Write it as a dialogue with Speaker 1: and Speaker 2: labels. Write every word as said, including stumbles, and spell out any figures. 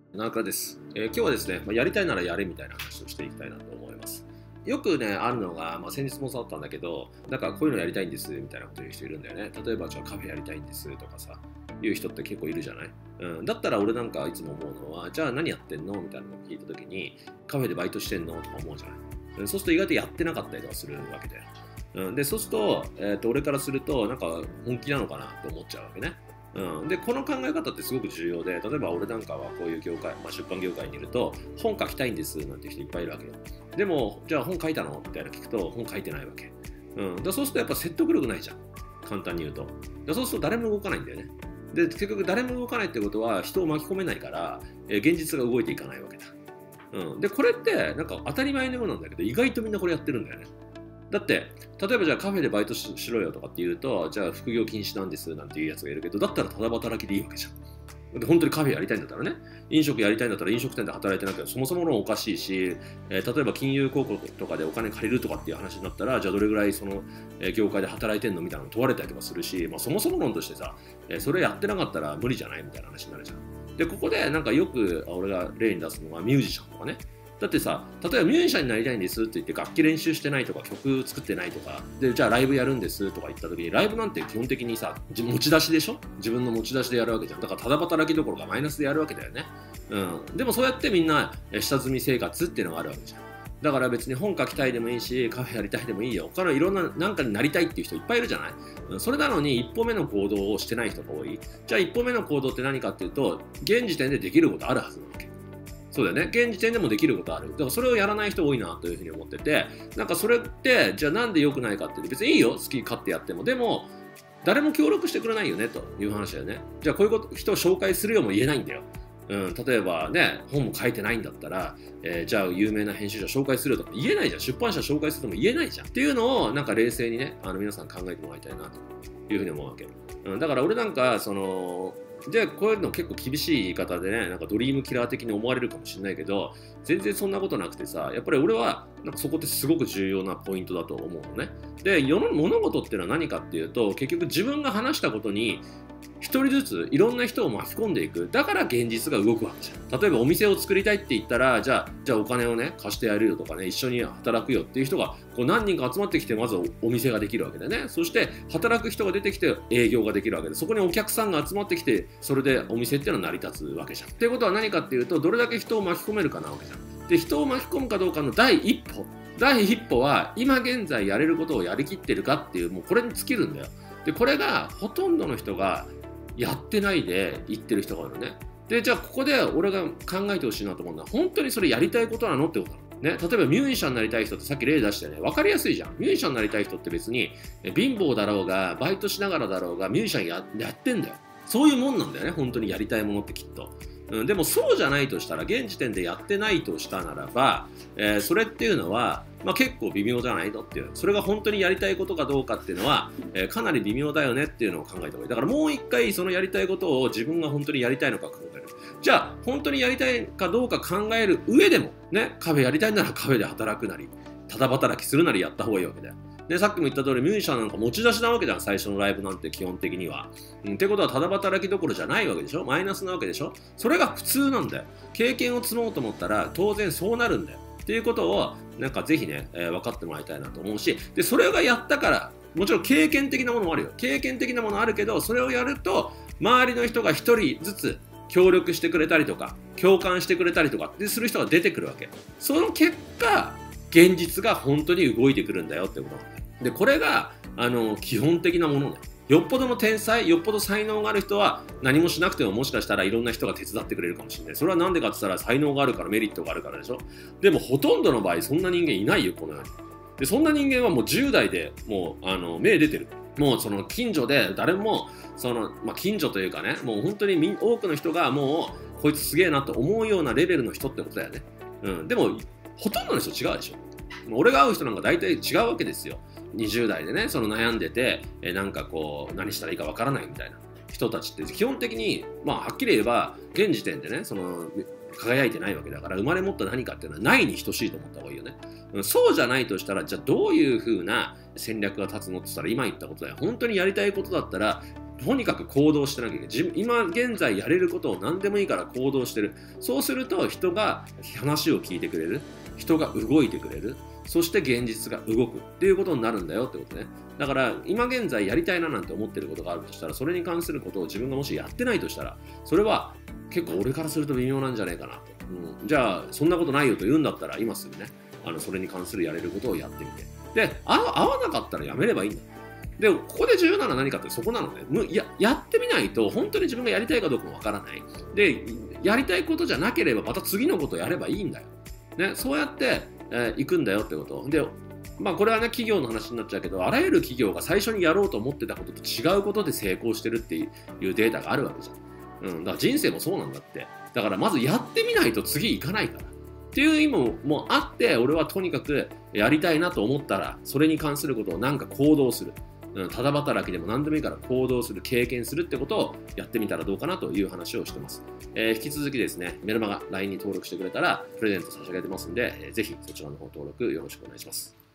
Speaker 1: 中です、えー、今日はですね、まあ、やりたいならやれみたいな話をしていきたいなと思います。よくね、あるのが、まあ、先日もそうだったんだけど、なんかこういうのやりたいんですみたいなこと言う人いるんだよね。例えば、じゃあカフェやりたいんですとかさ、言う人って結構いるじゃない、うん、だったら俺なんかいつも思うのは、じゃあ何やってんのみたいなのを聞いたときに、カフェでバイトしてんのとか思うじゃない、うん、そうすると意外とやってなかったりとかするわけだよ。うん、で、そうすると、えーと、俺からすると、なんか本気なのかなと思っちゃうわけね。うん、でこの考え方ってすごく重要で、例えば俺なんかはこういう業界、まあ、出版業界にいると本書きたいんですなんて人いっぱいいるわけよ。でもじゃあ本書いたのみたいな聞くと本書いてないわけ、うん、だそうするとやっぱ説得力ないじゃん、簡単に言うと。だそうすると誰も動かないんだよね。で結局誰も動かないってことは人を巻き込めないから、えー、現実が動いていかないわけだ、うん、でこれってなんか当たり前のようなんだけど、意外とみんなこれやってるんだよね。だって例えばじゃあカフェでバイト し, しろよとかって言うと、じゃあ副業禁止なんですなんていうやつがいるけど、だったらただ働きでいいわけじゃん。で本当にカフェやりたいんだったらね、飲食やりたいんだったら飲食店で働いてなきゃそもそものおかしいし、えー、例えば金融広告とかでお金借りるとかっていう話になったら、じゃあどれぐらいその、えー、業界で働いてんのみたいなの問われたりとかするし、まあ、そもそも論としてさ、えー、それやってなかったら無理じゃないみたいな話になるじゃん。でここでなんかよく俺が例に出すのはミュージシャンとかね。だってさ、例えばミュージシャンになりたいんですって言って楽器練習してないとか曲作ってないとかで、じゃあライブやるんですとか言った時に、ライブなんて基本的にさ持ち出しでしょ、自分の持ち出しでやるわけじゃん。だからただ働きどころかマイナスでやるわけだよね、うん、でもそうやってみんな下積み生活っていうのがあるわけじゃん。だから別に本書きたいでもいいし、カフェやりたいでもいいよ。他のいろんななんかになりたいっていう人いっぱいいるじゃない。それなのに一歩目の行動をしてない人が多い。じゃあ一歩目の行動って何かっていうと、現時点でできることあるはずなわけ。そうだよね。現時点でもできることある。だからそれをやらない人多いなというふうに思ってて、なんかそれってじゃあなんで良くないかっていうと、別にいいよ、好き勝手やっても。でも誰も協力してくれないよねという話だよね。じゃあこういうこと人を紹介するよも言えないんだよ。うん、例えばね、本も書いてないんだったら、えー、じゃあ有名な編集者紹介するとか言えないじゃん。出版社紹介するとも言えないじゃん。っていうのをなんか冷静にね、あの皆さん考えてもらいたいなというふうに思うわけ。うん、だから俺なんかそのでこういうの結構厳しい言い方でね、なんかドリームキラー的に思われるかもしれないけど、全然そんなことなくてさ、やっぱり俺はなんかそこってすごく重要なポイントだと思うのね。で、世の物事っていうのは何かっていうと、結局自分が話したことに一人ずついろんな人を巻き込んでいく。だから現実が動くわけじゃん。例えばお店を作りたいって言ったら、じゃあじゃあお金をね貸してやるよとかね、一緒に働くよっていう人がこう何人か集まってきて、まずお店ができるわけだよね。そして働く人が出てきて営業ができるわけで、そこにお客さんが集まってきて、それでお店っていうのは成り立つわけじゃん。っていうことは何かっていうと、どれだけ人を巻き込めるかなわけじゃん。で、人を巻き込むかどうかの第一歩第一歩は今現在やれることをやりきってるかっていう、もうこれに尽きるんだよ。でこれがほとんどの人がやってないで言ってる人がいるね。でじゃあここで俺が考えてほしいなと思うのは、本当にそれやりたいことなのってことなのね。例えばミュージシャンになりたい人ってさっき例出してね、分かりやすいじゃん。ミュージシャンになりたい人って別に貧乏だろうがバイトしながらだろうがミュージシャン や, やってんだよ。そういうもんなんだよね、本当にやりたいものってきっと。うん、でもそうじゃないとしたら、現時点でやってないとしたならば、えー、それっていうのは、まあ、結構微妙じゃないのっていう、それが本当にやりたいことかどうかっていうのは、えー、かなり微妙だよねっていうのを考えた方がいい。だからもう一回そのやりたいことを自分が本当にやりたいのか考える。じゃあ本当にやりたいかどうか考える上でもね、カフェやりたいならカフェで働くなり、ただ働きするなりやった方がいいわけだよ。でさっきも言った通り、ミュージシャンなんか持ち出しなわけじゃん、最初のライブなんて基本的には。うん、ってことはただ働きどころじゃないわけでしょ、マイナスなわけでしょ。それが普通なんだよ。経験を積もうと思ったら当然そうなるんだよっていうことをなんかぜひね、えー、分かってもらいたいなと思うし、でそれがやったから、もちろん経験的なものもあるよ。経験的なものあるけど、それをやると周りの人が一人ずつ協力してくれたりとか共感してくれたりとかする人が出てくるわけ。その結果現実が本当に動いてくるんだよってことなんだよ。でこれがあの基本的なものね。よっぽどの天才、よっぽど才能がある人は何もしなくてももしかしたらいろんな人が手伝ってくれるかもしれない。それはなんでかって言ったら才能があるからメリットがあるからでしょ。でもほとんどの場合そんな人間いないよ、この世に。でそんな人間はもうじゅう代でもうあの目出てる。もうその近所で誰もその、まあ、近所というかね、もう本当に多くの人がもうこいつすげえなと思うようなレベルの人ってことだよね。うん、でもほとんどの人違うでしょ。俺が会う人なんか大体違うわけですよ。にじゅう代でね、その悩んでて、えなんかこう何したらいいかわからないみたいな人たちって基本的に、まあはっきり言えば現時点でね、その輝いてないわけだから、生まれ持った何かっていうのはないに等しいと思った方がいいよね。そうじゃないとしたら、じゃあどういう風な戦略が立つのって言ったら、今言ったことだよ。本当にやりたいことだったらとにかく行動してなきゃいけない。自分今現在やれることを何でもいいから行動してる。そうすると人が話を聞いてくれる。人が動いてくれる。そして現実が動くっていうことになるんだよってことね。だから今現在やりたいななんて思ってることがあるとしたら、それに関することを自分がもしやってないとしたら、それは結構俺からすると微妙なんじゃないかなと。うん、じゃあそんなことないよと言うんだったら、今すぐね、あのそれに関するやれることをやってみて。で、合わなかったらやめればいいんだ。で、ここで重要なのは何かってそこなのね。や、やってみないと本当に自分がやりたいかどうかもわからない。で、やりたいことじゃなければまた次のことをやればいいんだよ。ね、そうやって、えー、行くんだよってこと。で、まあこれはね、企業の話になっちゃうけど、あらゆる企業が最初にやろうと思ってたことと違うことで成功してるっていうデータがあるわけじゃん。うん、だから人生もそうなんだって。だからまずやってみないと次行かないから。っていう意味もあって、俺はとにかくやりたいなと思ったら、それに関することをなんか行動する。うん、ただ働きでも何でもいいから行動する、経験するってことをやってみたらどうかなという話をしてます。えー、引き続きですね、メルマガ ライン に登録してくれたらプレゼント差し上げてますんで、えー、ぜひそちらの方登録よろしくお願いします。